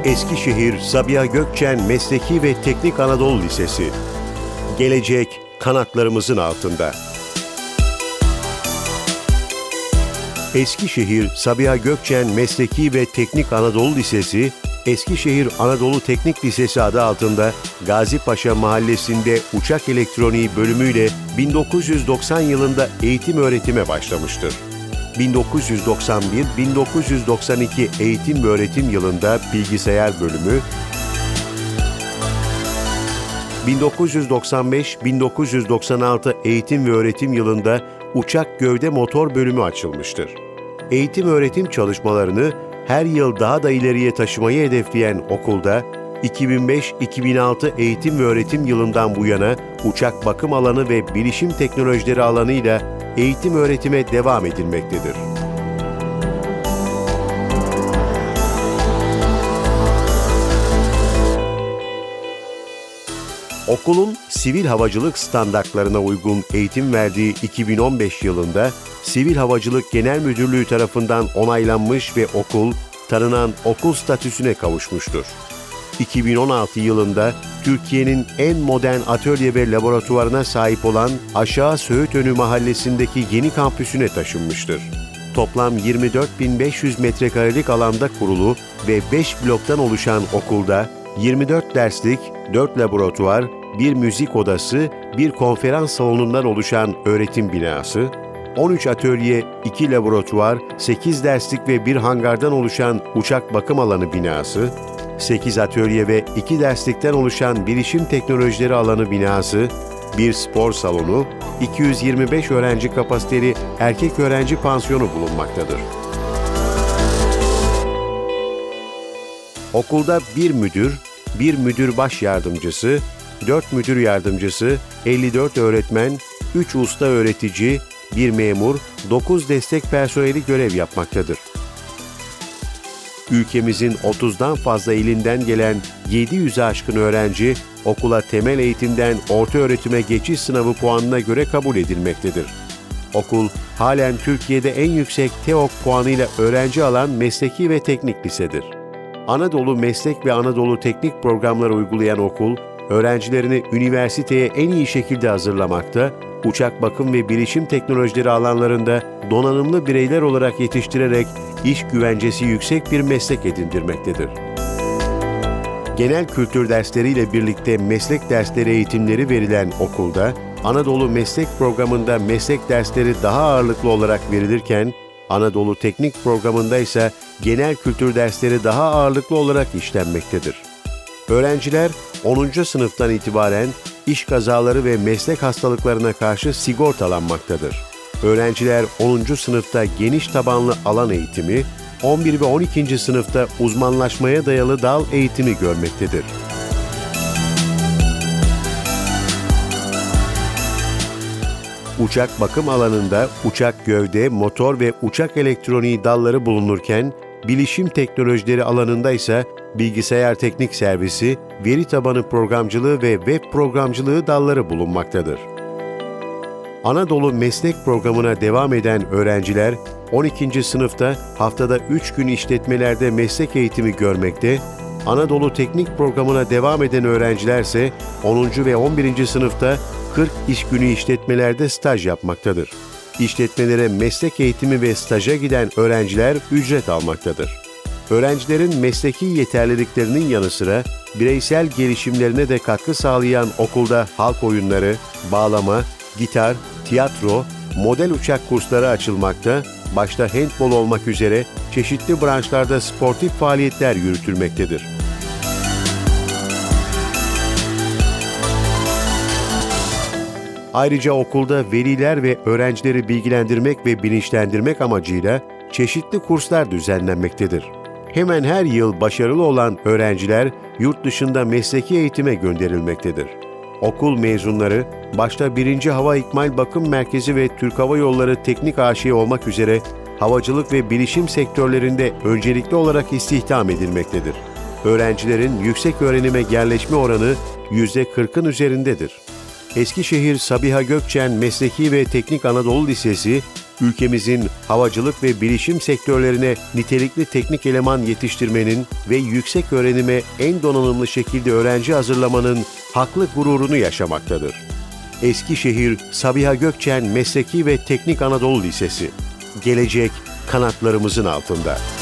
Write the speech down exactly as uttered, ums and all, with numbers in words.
Eskişehir Sabiha Gökçen Mesleki ve Teknik Anadolu Lisesi. Gelecek kanatlarımızın altında. Eskişehir Sabiha Gökçen Mesleki ve Teknik Anadolu Lisesi, Eskişehir Anadolu Teknik Lisesi adı altında Gazipaşa Mahallesi'nde uçak elektroniği bölümüyle bin dokuz yüz doksan yılında eğitim öğretime başlamıştır. bin dokuz yüz doksan bir - bin dokuz yüz doksan iki eğitim ve öğretim yılında bilgisayar bölümü, bin dokuz yüz doksan beş - bin dokuz yüz doksan altı eğitim ve öğretim yılında uçak gövde motor bölümü açılmıştır. Eğitim öğretim çalışmalarını her yıl daha da ileriye taşımayı hedefleyen okulda, iki bin beş - iki bin altı eğitim ve öğretim yılından bu yana uçak bakım alanı ve bilişim teknolojileri alanıyla eğitim öğretime devam edilmektedir. Okulun sivil havacılık standartlarına uygun eğitim verdiği iki bin on beş yılında Sivil Havacılık Genel Müdürlüğü tarafından onaylanmış ve okul, tanınan okul statüsüne kavuşmuştur. iki bin on altı yılında Türkiye'nin en modern atölye ve laboratuvarına sahip olan Aşağı Söğütönü Mahallesi'ndeki yeni kampüsüne taşınmıştır. Toplam yirmi dört bin beş yüz metrekarelik alanda kurulu ve beş bloktan oluşan okulda yirmi dört derslik, dört laboratuvar, bir müzik odası, bir konferans salonundan oluşan öğretim binası, on üç atölye, iki laboratuvar, sekiz derslik ve bir hangardan oluşan uçak bakım alanı binası, sekiz atölye ve iki derslikten oluşan bilişim teknolojileri alanı binası, bir spor salonu, iki yüz yirmi beş öğrenci kapasiteli erkek öğrenci pansiyonu bulunmaktadır. Okulda bir müdür, bir müdür baş yardımcısı, dört müdür yardımcısı, elli dört öğretmen, üç usta öğretici, bir memur, dokuz destek personeli görev yapmaktadır. Ülkemizin otuzdan fazla ilinden gelen yedi yüze aşkın öğrenci, okula temel eğitimden orta öğretime geçiş sınavı puanına göre kabul edilmektedir. Okul, halen Türkiye'de en yüksek TEOK puanıyla öğrenci alan mesleki ve teknik lisedir. Anadolu Meslek ve Anadolu Teknik programları uygulayan okul, öğrencilerini üniversiteye en iyi şekilde hazırlamakta, uçak bakım ve bilişim teknolojileri alanlarında donanımlı bireyler olarak yetiştirerek iş güvencesi yüksek bir meslek edindirmektedir. Genel kültür dersleriyle birlikte meslek dersleri eğitimleri verilen okulda, Anadolu Meslek Programı'nda meslek dersleri daha ağırlıklı olarak verilirken, Anadolu Teknik Programı'nda ise genel kültür dersleri daha ağırlıklı olarak işlenmektedir. Öğrenciler onuncu sınıftan itibaren iş kazaları ve meslek hastalıklarına karşı sigortalanmaktadır. Öğrenciler onuncu sınıfta geniş tabanlı alan eğitimi, on bir ve on ikinci sınıfta uzmanlaşmaya dayalı dal eğitimi görmektedir. Uçak bakım alanında uçak gövde, motor ve uçak elektroniği dalları bulunurken, bilişim teknolojileri alanında ise bilgisayar teknik servisi, veri tabanı programcılığı ve web programcılığı dalları bulunmaktadır. Anadolu Meslek Programı'na devam eden öğrenciler, on ikinci sınıfta haftada üç gün işletmelerde meslek eğitimi görmekte, Anadolu Teknik Programı'na devam eden öğrenciler ise onuncu ve on birinci sınıfta kırk iş günü işletmelerde staj yapmaktadır. İşletmelere meslek eğitimi ve staja giden öğrenciler ücret almaktadır. Öğrencilerin mesleki yeterliliklerinin yanı sıra bireysel gelişimlerine de katkı sağlayan okulda halk oyunları, bağlama, gitar, tiyatro, model uçak kursları açılmakta, başta handbol olmak üzere çeşitli branşlarda sportif faaliyetler yürütülmektedir. Ayrıca okulda veliler ve öğrencileri bilgilendirmek ve bilinçlendirmek amacıyla çeşitli kurslar düzenlenmektedir. Hemen her yıl başarılı olan öğrenciler yurt dışında mesleki eğitime gönderilmektedir. Okul mezunları, başta birinci Hava İkmal Bakım Merkezi ve Türk Hava Yolları Teknik A Ş olmak üzere havacılık ve bilişim sektörlerinde öncelikli olarak istihdam edilmektedir. Öğrencilerin yüksek öğrenime yerleşme oranı yüzde kırkın üzerindedir. Eskişehir Sabiha Gökçen Mesleki ve Teknik Anadolu Lisesi, ülkemizin havacılık ve bilişim sektörlerine nitelikli teknik eleman yetiştirmenin ve yüksek öğrenime en donanımlı şekilde öğrenci hazırlamanın haklı gururunu yaşamaktadır. Eskişehir Sabiha Gökçen Mesleki ve Teknik Anadolu Lisesi. Gelecek kanatlarımızın altında.